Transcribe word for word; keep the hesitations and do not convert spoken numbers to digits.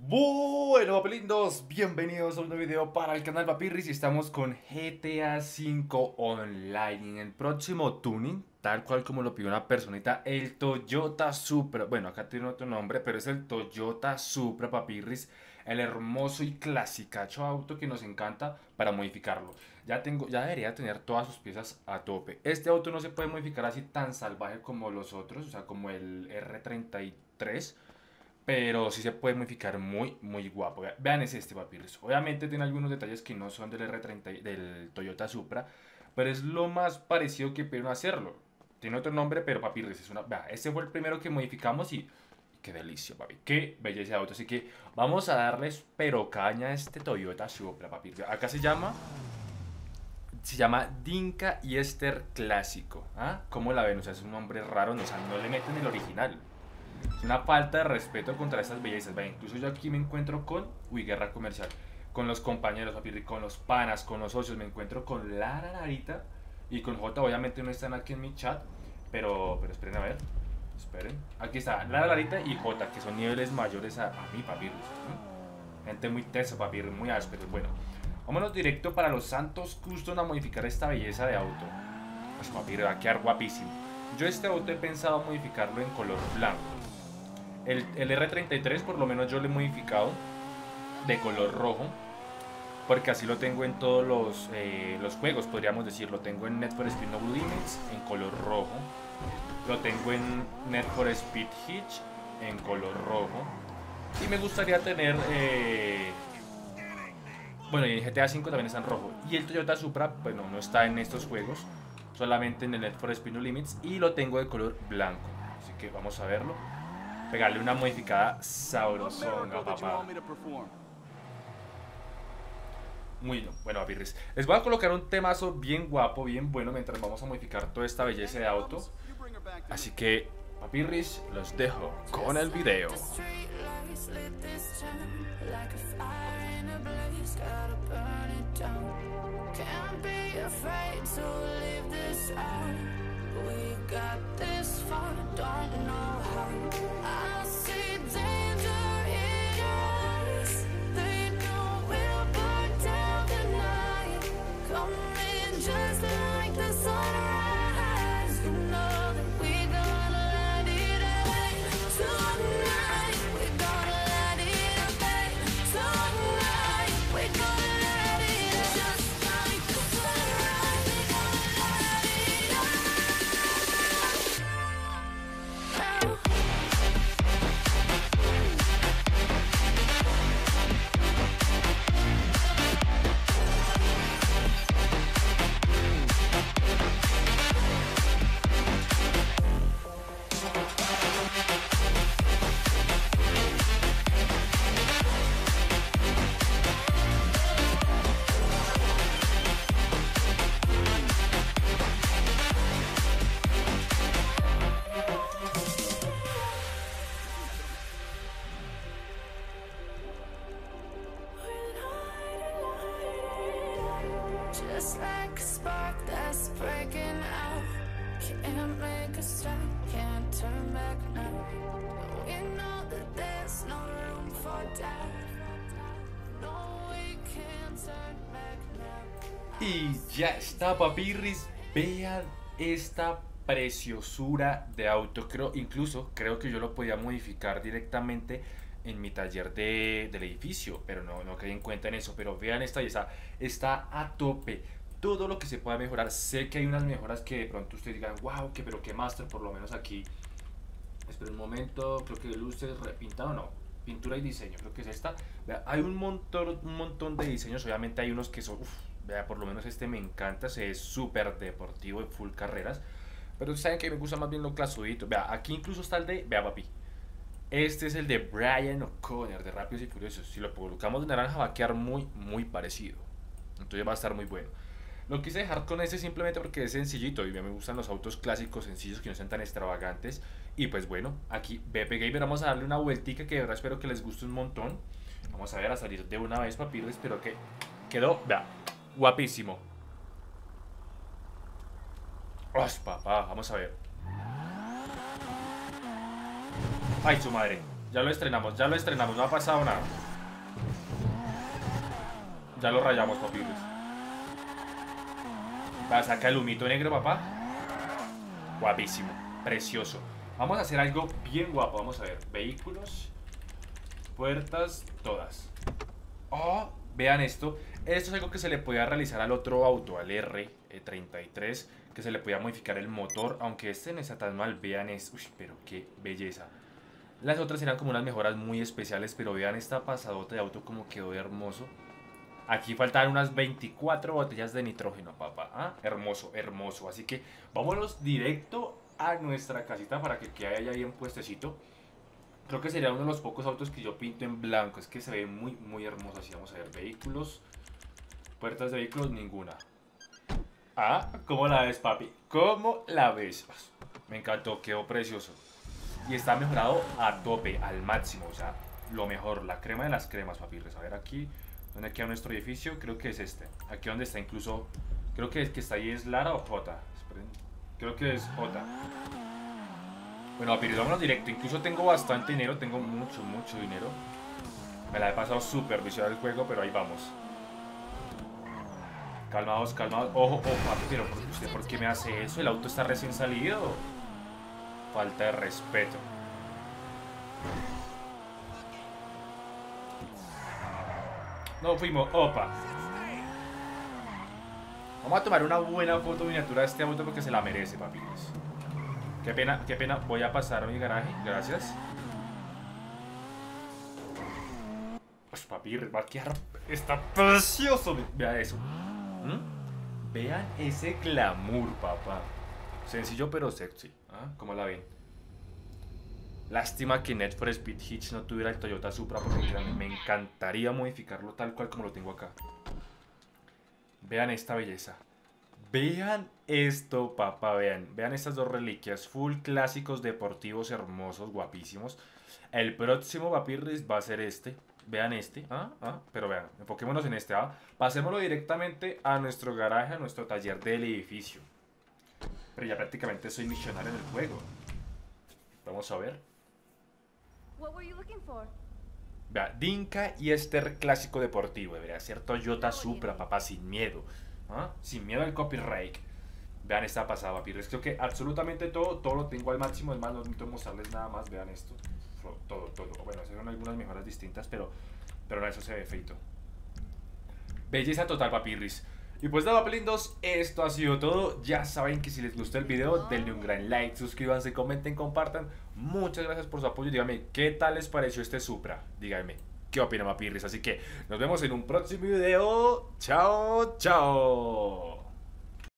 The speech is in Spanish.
Bueno, papelindos, bienvenidos a un nuevo video para el canal Papirris y estamos con G T A cinco Online en el próximo tuning, tal cual como lo pidió una personita, el Toyota Supra. Bueno, acá tiene otro nombre, pero es el Toyota Supra Papirris, el hermoso y clasicacho auto que nos encanta para modificarlo. Ya tengo, ya debería tener todas sus piezas a tope. Este auto no se puede modificar así tan salvaje como los otros, o sea, como el R treinta y tres. Pero sí se puede modificar muy, muy guapo. Vean es este Papyrus. Obviamente tiene algunos detalles que no son del R treinta, del Toyota Supra. Pero es lo más parecido que pudieron hacerlo. Tiene otro nombre, pero Papyrus es una... Vea, este fue el primero que modificamos y... Qué delicia, papi. Qué belleza de auto. Así que vamos a darles pero caña a este Toyota Supra, papi. Acá se llama... Se llama Dinka y Esther Clásico. ¿Ah? ¿Cómo la ven? O sea, es un nombre raro. No, o sea, no le meten el original. Es una falta de respeto contra estas bellezas. Vaya, incluso yo aquí me encuentro con, uy, guerra comercial, con los compañeros, papi, con los panas, con los socios, me encuentro con Lara Larita y con J. Obviamente no están aquí en mi chat, pero, pero esperen a ver, esperen. Aquí está Lara Larita y J, que son niveles mayores a, a mí, papi. ¿Sí? Gente muy tesa, papi, muy áspero. Bueno, vámonos directo para los Santos Custom a modificar esta belleza de auto. Pues, papi, va a quedar guapísimo. Yo este auto he pensado modificarlo en color blanco. El, el R treinta y tres por lo menos yo lo he modificado de color rojo, porque así lo tengo en todos los, eh, los juegos, podríamos decir. Lo tengo en Need for Speed No Limits en color rojo, lo tengo en Need for Speed Hitch en color rojo, y me gustaría tener eh, bueno, y en G T A cinco también está en rojo. Y el Toyota Supra, pues no, no está en estos juegos, solamente en el Need for Speed No Limits, y lo tengo de color blanco. Así que vamos a verlo. Pegarle una modificada sabrosonga, papá. Muy bien. Bueno, papirris, les voy a colocar un temazo bien guapo, bien bueno, mientras vamos a modificar toda esta belleza de auto. Así que, papirris, los dejo con el video. We got this far, don't know how. I see danger in your eyes. They know we'll burn down the night. Coming just like the sunrise. You know that we gonna let it rain. Tonight, we gonna let it rain. Tonight, we gonna let it rain. Just like the sunrise, we gonna let it rain. Just like a spark that's breaking out. Can't make a stop, can't turn back now. We know that there's no room for doubt. No, we can't turn back now. Y ya está, papirris. Vean esta preciosura de auto. Creo, incluso creo que yo lo podía modificar directamente en mi taller de, del edificio, pero no, no caí en cuenta en eso. Pero vean esta belleza, está a tope. Todo lo que se pueda mejorar. Sé que hay unas mejoras que de pronto ustedes digan, wow, que pero qué master, por lo menos aquí. Espera un momento, creo que luces repintado, no. Pintura y diseño, creo que es esta. Vea, hay un montón, un montón de diseños. Obviamente hay unos que son, uff, vea, por lo menos este me encanta. Se es súper deportivo de full carreras. Pero saben que me gusta más bien lo clasudito. Vea, aquí incluso está el de, vea papi, este es el de Brian O'Connor de Rápidos y Furiosos. Si lo colocamos de naranja va a quedar muy, muy parecido. Entonces va a estar muy bueno. Lo quise dejar con este simplemente porque es sencillito y me gustan los autos clásicos sencillos que no sean tan extravagantes. Y pues bueno, aquí B P Gamer, vamos a darle una vueltica que de verdad espero que les guste un montón. Vamos a ver, a salir de una vez, papiro. Espero que quedó, vea, guapísimo. ¡Oh, papá! Vamos a ver. ¡Ay, su madre! Ya lo estrenamos, ya lo estrenamos, no ha pasado nada. Ya lo rayamos, papirris. Va, saca el humito negro, papá. Guapísimo, precioso. Vamos a hacer algo bien guapo, vamos a ver. Vehículos, puertas, todas. Oh, vean esto. Esto es algo que se le podía realizar al otro auto, al R treinta y tres, que se le podía modificar el motor, aunque este no está tan mal. Vean esto, uy, pero qué belleza. Las otras eran como unas mejoras muy especiales, pero vean esta pasadota de auto como quedó de hermoso. Aquí faltan unas veinticuatro botellas de nitrógeno, papá. ¿Ah? Hermoso, hermoso. Así que vámonos directo a nuestra casita para que quede ahí bien puestecito. Creo que sería uno de los pocos autos que yo pinto en blanco. Es que se ve muy, muy hermoso. Así vamos a ver. Vehículos. Puertas de vehículos, ninguna. Ah, ¿cómo la ves, papi? ¿Cómo la ves? Me encantó, quedó precioso. Y está mejorado a tope, al máximo. O sea, lo mejor, la crema de las cremas, papi. A ver aquí, ¿dónde queda nuestro edificio? Creo que es este. Aquí donde está incluso... Creo que el que está ahí es Lara o J. Esperen. Creo que es J. Bueno, papi, vámonos directo. Incluso tengo bastante dinero. Tengo mucho, mucho dinero. Me la he pasado súper viciado el juego, pero ahí vamos. Calmados, calmados. Ojo, ojo, papi, pero ¿usted por qué me hace eso? El auto está recién salido. Falta de respeto. No fuimos, opa. Vamos a tomar una buena foto miniatura de este auto porque se la merece, papi. Qué pena, qué pena. Voy a pasar a mi garaje, gracias. Pues papi, va a quedar... Está precioso. Vea eso. ¿Mm? Vean ese glamour, papá. Sencillo pero sexy. ¿Ah? ¿Cómo la ven? Lástima que Need for Speed Hitch no tuviera el Toyota Supra, porque me encantaría modificarlo tal cual como lo tengo acá. Vean esta belleza. Vean esto, papá, vean. Vean estas dos reliquias. Full clásicos deportivos hermosos, guapísimos. El próximo Papirris va a ser este. Vean este. Ah, ah, pero vean, enfoquémonos en este. ¿Ah? Pasémoslo directamente a nuestro garaje, a nuestro taller del edificio. Pero ya prácticamente soy misionario en el juego. Vamos a ver. Vea, Dinka y Esther clásico deportivo. Debería ser Toyota Supra, papá, sin miedo. ¿Ah? Sin miedo al copyright. Vean esta pasada, papirris. Creo que absolutamente todo, todo lo tengo al máximo. Es más, no necesito mostrarles nada más. Vean esto. Todo, todo. Bueno, son algunas mejoras distintas, pero, pero no, eso se ve feito. Belleza total, papirris. Y pues nada, pelindos, esto ha sido todo. Ya saben que si les gustó el video, denle un gran like, suscríbanse, comenten, compartan. Muchas gracias por su apoyo. Díganme, ¿qué tal les pareció este Supra? Díganme, ¿qué opinan, papirris? Así que nos vemos en un próximo video. Chao, chao.